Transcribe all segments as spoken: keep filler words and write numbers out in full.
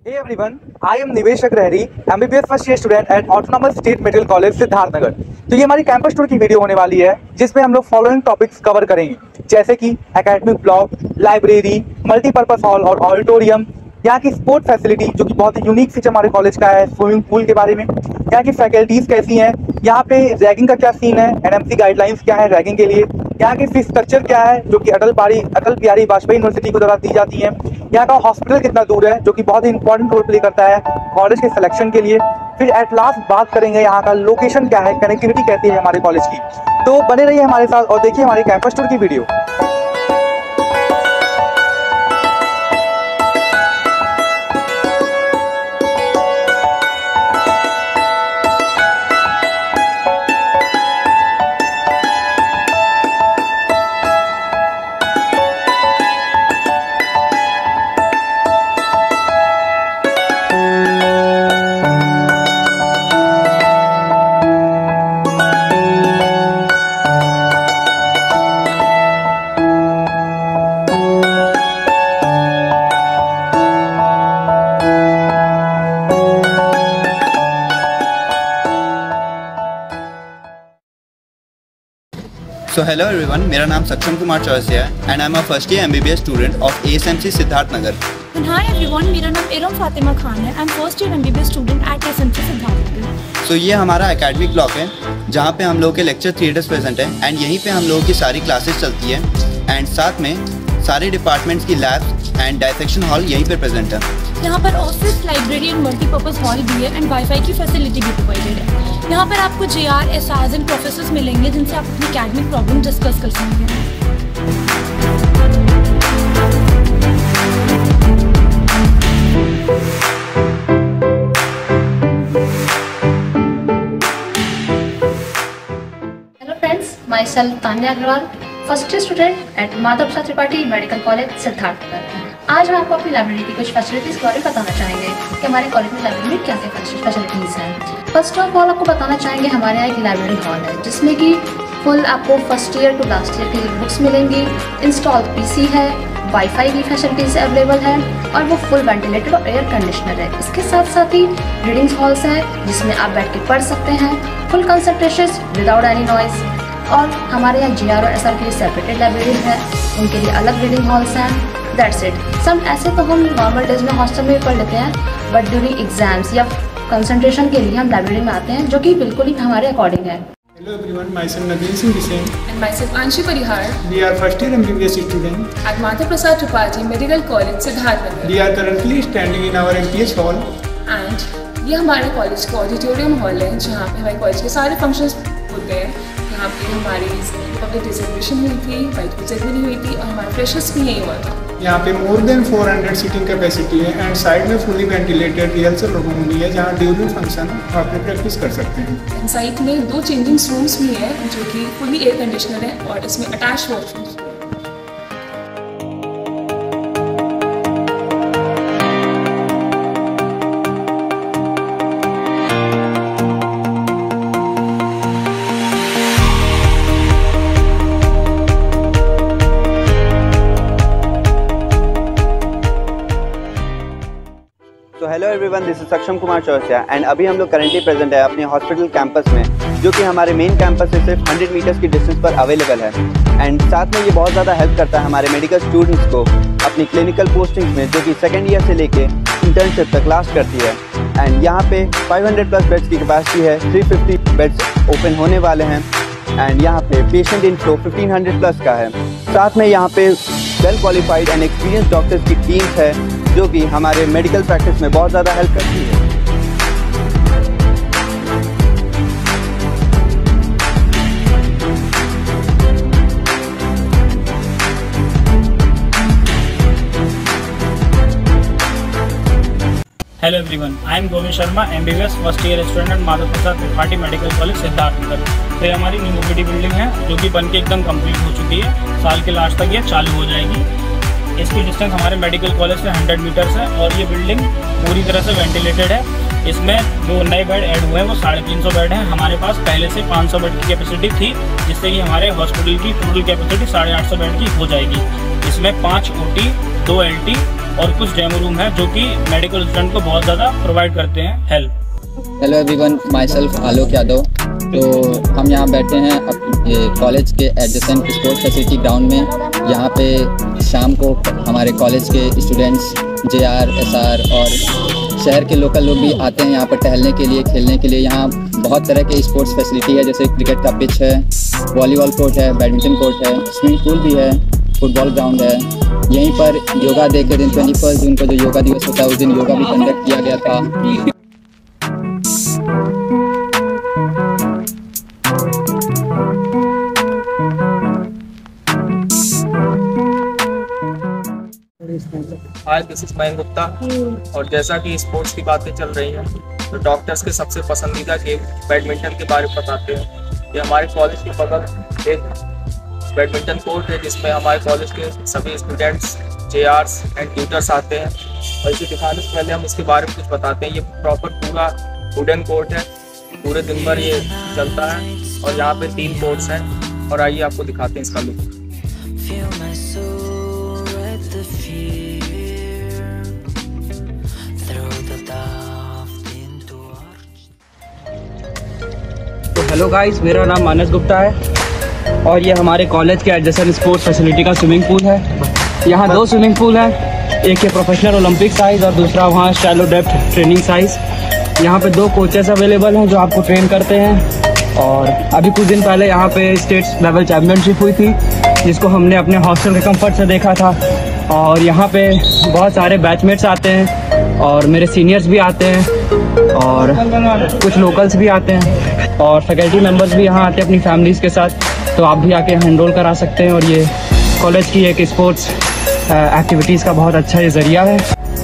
Hey everyone, I am Nivesh Agrahari, M B B S first year student at autonomous state medical college Siddharthnagar. तो ये हमारी campus tour की video होने वाली है, जिसमें हम लोग फॉलोइंग टॉपिक्स कवर करेंगे, जैसे कि academic block, library, multipurpose hall और ऑडिटोरियम, यहाँ की स्पोर्ट फैसिलिटी जो कि बहुत ही यूनिक फीचर हमारे कॉलेज का है, स्विमिंग पूल के बारे में, यहाँ की फैकल्टीज कैसी हैं, यहाँ पे रैगिंग का क्या सीन है, एन एम सी गाइडलाइंस क्या है रैगिंग के लिए, यहाँ की फीस स्ट्रक्चर क्या है जो कि अटल बिहारी अटल बिहारी वाजपेयी यूनिवर्सिटी को द्वारा दी जाती है, यहाँ का हॉस्पिटल कितना दूर है जो कि बहुत ही इंपॉर्टेंट रोल प्ले करता है कॉलेज के सिलेक्शन के लिए। फिर एट लास्ट बात करेंगे यहाँ का लोकेशन क्या है, कनेक्टिविटी कैसी है हमारे कॉलेज की। तो बने रहिए हमारे साथ और देखिए हमारी कैंपस टूर की वीडियो। So hello everyone, मेरा नाम सक्षम कुमार चौरसिया है and I'm a first year M B B S student of A S M C Siddharthnagar. And hi everyone, मेरा नाम इरम फातिमा खान है, I'm first year M B B S student at A S M C Siddharthnagar. So ये हमारा academic block है, जहाँ पे हम लोग के लेक्चर थिएटर्स प्रेजेंट है एंड यहीं पे हम लोगों की सारी क्लासेस चलती है एंड साथ में सारे डिपार्टमेंट्स की लैब्स एंड डायसेक्शन हॉल यहीं पे प्रेजेंट है। यहाँ पर office, library and multipurpose hall भी है एंड वाईफाई की फैसिलिटी भी प्रोवाइडेड है। यहाँ पर आपको J R, S Rs and professors मिलेंगे जिनसे आप अपनी एकेडमिक प्रॉब्लम डिस्कस कर सकते हैं। Hello friends, myself Tanya Agarwal, first year student at Madhav Prasad Tripathi medical college Siddharthnagar. आज हम आपको अपनी लाइब्रेरी की कुछ फैसिलिटीज़ के बारे में बताना चाहेंगे कि हमारे कॉलेज में लाइब्रेरी में क्या क्या फैसिलिटीज़ हैं। फर्स्ट ऑफ ऑल आपको बताना चाहेंगे हमारे यहाँ एक लाइब्रेरी हॉल है जिसमें कि फुल आपको first year to last year की बुक्स मिलेंगी, इंस्टॉल पीसी है, वाईफाई की फैसिलिटीज़ अवेलेबल है और वो फुल वेंटिलेटेड और एयर कंडीशनर है। इसके साथ साथ ही रीडिंग्स हॉल्स हैं जिसमें आप बैठ के पढ़ सकते हैं, full concentration without any noise. और हमारे यहाँ जी आर और एस आर के लिए सेपरेटेड लाइब्रेरी है, उनके लिए अलग रीडिंग हॉल्स हैं। That's it. सम ऐसे तो हम नॉर्मल डेज में हॉस्टल में पढ़ लेते हैं, बट ड्यूरिंग एग्जाम्स या कंसंट्रेशन के लिए हम लाइब्रेरी में आते हैं, जो कि बिल्कुल ही हमारे अकॉर्डिंग है। Hello everyone, myself Naveen Singh Bishen and myself Anshi Parihar. We are first year M B B S student at Madhav Prasad Tripathi Medical College Siddharthnagar. We are currently standing in our M P H hall and ये हमारे college का auditorium hall है जहाँ पे हमारे college के सारे functions होते हैं। यहाँ पे हमारी पब्लिक डिस्ट्रीब्यूशन हुई थी, वाइट बोर्ड सेरेमनी हुई थी और हमारा फ्रेशर्स भी यही हुआ था। यहाँ पे more than four hundred seating capacity है एंड साइड में फुली वेंटिलेटेड रिहर्सल रूम भी है जहाँ ड्यूरिंग फंक्शन आप प्रैक्टिस कर सकते हैं। एंड साइड में दो चेंजिंग रूम्स भी हैं जो कि फुली एयर कंडीशनर है और इसमें अटैच वॉशरूम्स। तो hello everyone, this is Saksham Kumar Chaurasia and अभी हम लोग करेंटली प्रेजेंट है अपने हॉस्पिटल कैंपस में, जो कि हमारे मेन कैंपस से सिर्फ हंड्रेड मीटर्स की डिस्टेंस पर अवेलेबल है। एंड साथ में ये बहुत ज़्यादा हेल्प करता है हमारे मेडिकल स्टूडेंट्स को अपनी क्लिनिकल पोस्टिंग्स में, जो कि सेकेंड ईयर से लेके इंटर्नशिप तक लास्ट करती है। एंड यहाँ पे फाइव हंड्रेड प्लस बेड्स की कैपेसिटी है, थ्री फिफ्टी बेड्स ओपन होने वाले हैं एंड यहाँ पे patient inflow fifteen hundred plus का है। साथ में यहाँ पे well qualified and experience doctors की टीम्स है जो कि हमारे मेडिकल प्रैक्टिस में बहुत ज़्यादा हेल्प करती है। Hello everyone, I am Govind Sharma, M B B S first year student at Madhav Prasad Tripathi medical college Siddharthnagar. तो ये हमारी न्यू ओपीडी बिल्डिंग है जो कि बन के एकदम कंप्लीट हो चुकी है, साल के लास्ट तक ये चालू हो जाएगी। इसकी डिस्टेंस हमारे मेडिकल कॉलेज से हंड्रेड मीटर्स है और ये बिल्डिंग पूरी तरह से वेंटिलेटेड है। इसमें जो नए बेड ऐड हुए हैं वो साढ़े तीन सौ बेड हैं। हमारे पास पहले से पाँच सौ बेड की कैपेसिटी थी, जिससे कि हमारे हॉस्पिटल की टोटल कैपेसिटी साढ़े आठ सौ बेड की हो जाएगी। इसमें पाँच ओ टी, दो एल टी और कुछ डेमो रूम है जो कि मेडिकल स्टूडेंट को बहुत ज़्यादा प्रोवाइड करते हैं help. Hello everyone, myself Alok Yadav. तो हम यहाँ बैठे हैं अपने कॉलेज के एडजेसेंट स्पोर्ट्स फैसिलिटी ग्राउंड में। यहाँ पे शाम को हमारे कॉलेज के students J R, S R और शहर के लोकल लोग भी आते हैं यहाँ पर टहलने के लिए, खेलने के लिए। यहाँ बहुत तरह के स्पोर्ट्स फैसिलिटी है, जैसे क्रिकेट का पिच है, वॉलीबॉल कोर्ट है, बैडमिंटन कोर्ट है, स्विमिंग पूल भी है, फुटबॉल ग्राउंड है। यहीं पर योगा डे के दिन ट्वेंटी फर्स्ट जून को जो योगा दिवस होता है उस दिन योगा भी कंडक्ट किया गया था। Hi, this is Mayank Gupta. और जैसा कि स्पोर्ट्स की बातें चल रही हैं तो डॉक्टर्स के सबसे पसंदीदा गेम बैडमिंटन के बारे में बताते हैं। ये हमारे कॉलेज के बगल एक बैडमिंटन कोर्ट है जिसमें हमारे कॉलेज के सभी students, J Rs and tutors आते हैं। और इसे दिखाने से पहले हम इसके बारे में कुछ बताते हैं। ये प्रॉपर पूरा वुडन कोर्ट है, पूरे दिन भर ये चलता है और यहाँ पे तीन कोर्ट्स हैं। और आइए आपको दिखाते हैं इसका लुक। हेलो गाइस, मेरा नाम मानस गुप्ता है और ये हमारे कॉलेज के एडजेसेंट स्पोर्ट्स फैसिलिटी का स्विमिंग पूल है। यहाँ दो स्विमिंग पूल हैं, एक है प्रोफेशनल ओलंपिक साइज़ और दूसरा वहाँ शैलो डेप्थ ट्रेनिंग साइज़। यहाँ पे दो कोचेस अवेलेबल हैं जो आपको ट्रेन करते हैं। और अभी कुछ दिन पहले यहाँ पे स्टेट लेवल चैम्पियनशिप हुई थी जिसको हमने अपने हॉस्टल के कंफर्ट से देखा था। और यहाँ पे बहुत सारे बैचमेट्स आते हैं और मेरे सीनियर्स भी आते हैं और कुछ लोकल्स भी आते हैं और फैकल्टी मेंबर्स भी यहाँ आते हैं अपनी फैमिलीज़ के साथ। तो आप भी आके एनरोल करा सकते हैं और ये कॉलेज की एक स्पोर्ट्स एक्टिविटीज़ का बहुत अच्छा ये ज़रिया है।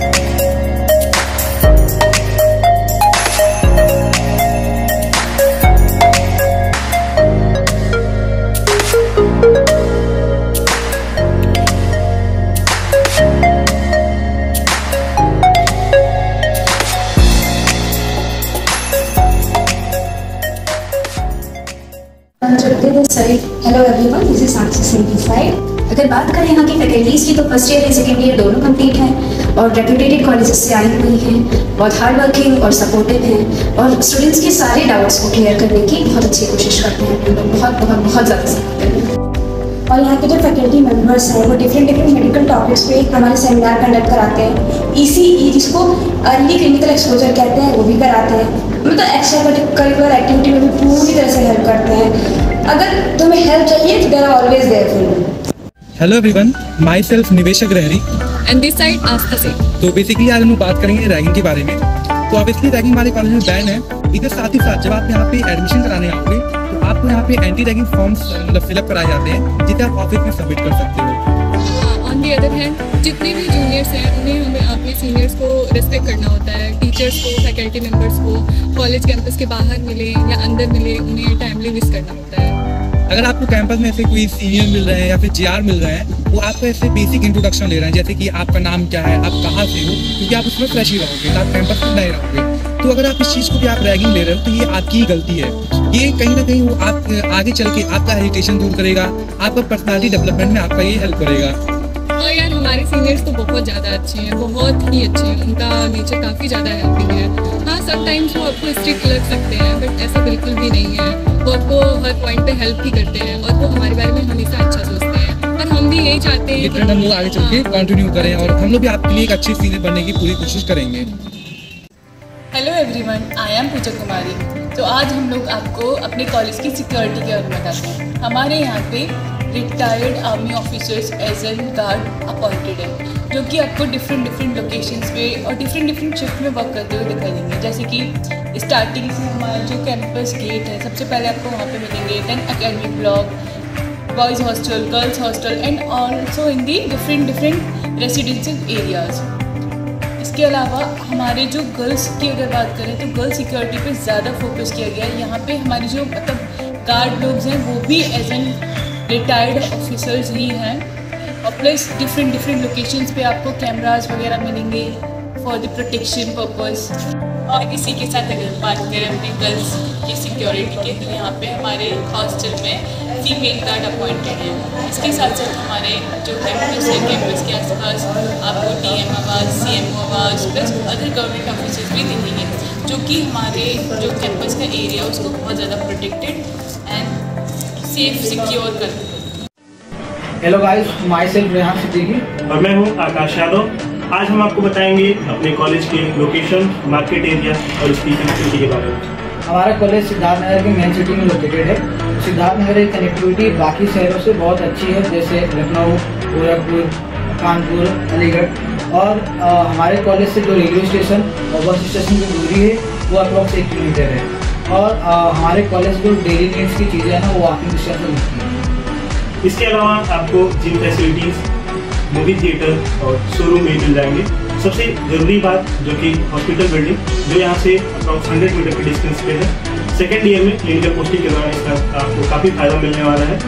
Hello everyone, this is Sakshi simplified. अगर बात करें यहाँ की फैकल्टीज़ की तो first year and second year दोनों कंप्लीट हैं और रेप्यूटेड कॉलेजेस से आई हुई हैं, बहुत हार्ड वर्किंग और सपोर्टिव हैं और स्टूडेंट्स के सारे डाउट्स को क्लियर करने की बहुत अच्छी कोशिश करते हैं। हम लोग बहुत बहुत बहुत ज़्यादा सीखते हैं। और यहाँ के जो फैकल्टी मेंबर्स हैं वो डिफरेंट डिफरेंट मेडिकल टॉपिक्स पे हमारे सेमिनार कंडक्ट कराते हैं। ई सी ई जिसको अर्ली क्लिनिकल एक्सपोजर कहते हैं वो भी कराते हैं। मतलब एक्स्ट्रा करिकुलर एक्टिविटी में भी पूरी तरह से हेल्प करते हैं। अगर तुम्हें हेल्प चाहिए तो they are always there for you. Hello everyone, myself निवेशक रहरी एंड दिस साइड आस्था से। तो बेसिकली आज हम बात करेंगे रैगिंग के बारे में। तो ऑब्वियसली रैगिंग हमारे कॉलेज में बैन है। इधर साथ ही साथ जब आप यहाँ पे एडमिशन कराने आओगे तो आपको यहाँ पे एंटी रैगिंग फॉर्म्स मतलब फिलअप कराए जाते हैं जिसे आप ऑफिस में सबमिट कर सकते हो। ऑन दी अदर हैंड जितने भी जूनियर्स हैं उन्हें हमें अपने सीनियर्स को रिस्पेक्ट करना होता है। टीचर्स को, फैकल्टी मेंबर्स को कॉलेज कैंपस के बाहर मिले या अंदर मिले उन्हें टाइमली विश करना होता है। अगर आपको कैंपस में ऐसे कोई सीनियर मिल रहे हैं या फिर जे आर मिल रहे हैं वो आपको ऐसे बेसिक इंट्रोडक्शन ले रहे हैं, जैसे कि आपका नाम क्या है, आप कहाँ से हो, क्योंकि आप उसमें फ्रेश ही रहोगे, तो आप कैंपस में नहीं रहोगे। तो अगर आप इस चीज़ को भी आप रैगिंग ले रहे हो तो ये आपकी ही गलती है। ये कहीं ना कहीं वो आप आगे चल के आपका हेजिटेशन दूर करेगा, आपका पर्सनालिटी डेवलपमेंट में आपका ये हेल्प करेगा। हाँ यार, हमारे सीनियर्स तो बहुत ज़्यादा अच्छे हैं, बहुत ही अच्छे हैं। उनका नेचर काफ़ी ज़्यादा हेल्पिंग है। हाँ, समटाइम्स वो आपको स्ट्रिक्ट लग सकते हैं बट ऐसा बिल्कुल भी नहीं है। वो आपको हर पॉइंट पे हेल्प ही करते हैं और वो हमारे बारे में हमेशा अच्छा सोचते हैं और हम भी यही चाहते हैं कि हम लोग आगे चल के कंटिन्यू करें और हम लोग भी आपके लिए एक अच्छी सीनियर बनने की पूरी कोशिश करेंगे। Hello everyone, I am Pooja Kumari. तो आज हम लोग आपको अपने कॉलेज की सिक्योरिटी के बारे में बताते हैं। हमारे यहाँ पे retired army officers as an guard appointed है जो कि आपको डिफरेंट डिफरेंट लोकेशंस पे और डिफरेंट डिफरेंट शिफ्ट में वर्क करते हुए दिखाई देंगे। जैसे कि स्टार्टिंग से हमारा जो कैंपस गेट है सबसे पहले आपको वहाँ पे मिलेंगे, then academic block, boys hostel, girls hostel and also in the different different residential areas. इसके अलावा हमारे जो गर्ल्स की अगर बात करें तो गर्ल्स सिक्योरिटी पे ज़्यादा फोकस किया गया है। यहाँ पे हमारे जो मतलब गार्ड लोग हैं वो भी एज एन रिटायर्ड ऑफिसर्स ही हैं और प्लस डिफरेंट डिफरेंट लोकेशंस पे आपको कैमराज वगैरह मिलेंगे फॉर द प्रोटेक्शन पर्पस। और इसी के साथ अगर बात करें अपने गर्ल्स की सिक्योरिटी के तो यहाँ पे हमारे हॉस्टल में फीमेल गार्ड अपॉइंटेड है। इसके साथ साथ हमारे जो कैंपस है, कैंपस के आसपास आपको डी एम आवास, सी एम ओ आवास प्लस अदर गवर्नमेंट ऑफिस भी दिखेंगे, जो कि हमारे जो कैंपस का एरिया उसको बहुत ज़्यादा प्रोटेक्टेड एंड सेफ सिक्योर करते हैं। Hello guys, myself Rehan Siddiqui और मैं हूँ आकाश यादव। आज हम आपको बताएंगे अपने कॉलेज के लोकेशन, मार्केट एरिया और इसकी कनेक्टिविटी के बारे में। हमारा कॉलेज सिद्धार्थनगर की मेन सिटी में लोकेटेड है। सिद्धार्थनगर की कनेक्टिविटी बाकी शहरों से बहुत अच्छी है, जैसे लखनऊ, गोरखपुर, कानपुर, अलीगढ़। और आ, हमारे कॉलेज से जो रेलवे स्टेशन और बस स्टेशन की दूरी है वो अप्रॉक्स एक किलोमीटर है। और आ, हमारे कॉलेज जो डेली नीड्स की चीज़ें हैं ना वो वॉकिंग डिस्टेंस में मिलती हैं। इसके अलावा आपको जिम फैसिलिटीज़, मूवी थिएटर और शोरूम भी मिल जाएंगे। सबसे ज़रूरी बात जो कि हॉस्पिटल बिल्डिंग, जो यहाँ से अप्रॉक्स हंड्रेड मीटर के डिस्टेंस पे है। सेकेंड ईयर में क्लिनिकल पोस्टिंग के दौरान इसका आपको काफ़ी फायदा मिलने वाला है।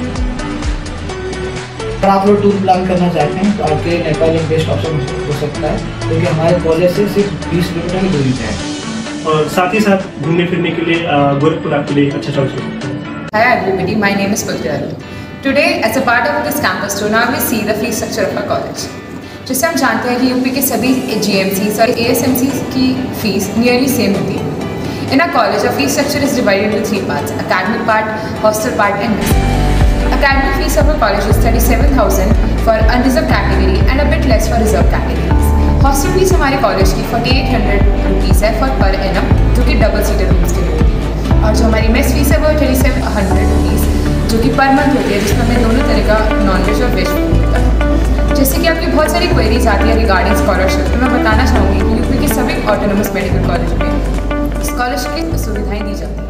अगर आप लोग टूर प्लान करना चाहते हैं तो आपके नेपाल एक बेस्ट ऑप्शन हो सकता है, क्योंकि तो हमारे कॉलेज से सिर्फ बीस किलोमीटर की दूरी पे है। और साथ ही साथ घूमने फिरने के लिए गोरखपुर आपके लिए अच्छा चॉइस हो सकता है। Hi everybody, my name is Putri. Today, as a part of this campus tour, now we see the fee structure of our college. जिससे हम जानते हैं कि यूपी के सभी जी एम सी और ए एस एम सी की fees nearly same होती है। In our college our fee structure is divided into three parts: academic part, hostel part, and mess. Academic fees of our college is thirty-seven thousand for unreserved category and a bit less for reserved categories. Hostel fees हमारे college की forty-eight hundred rupees है for per annum, जो कि double seater rooms के लिए होती है। और जो हमारी मेस फीस है वो thirty-seven hundred रुपीज़, जो कि पर मंथ होती है, जिसमें हमें दोनों तरह का नॉन वेज और वेज फूड मिलता है। जैसे कि आपकी बहुत सारी क्वेरीज आती है रिगार्डिंग स्कॉलरशिप, तो मैं बताना चाहूँगी कि यूपी के सभी ऑटोनोमस मेडिकल कॉलेज में स्कॉलरशिप की सुविधाएँ दी जाती हैं।